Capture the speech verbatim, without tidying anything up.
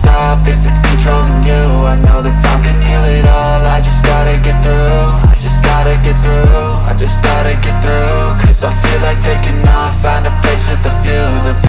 stop if it's controlling you. I know the